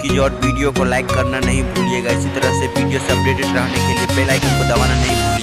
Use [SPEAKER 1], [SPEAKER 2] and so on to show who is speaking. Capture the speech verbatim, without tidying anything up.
[SPEAKER 1] चीज़ और वीडियो को लाइक करना नहीं भूलिएगा। इसी तरह से वीडियो से अपडेटेड रहने के लिए बेल आइकन को दबाना नहीं भूलिएगा।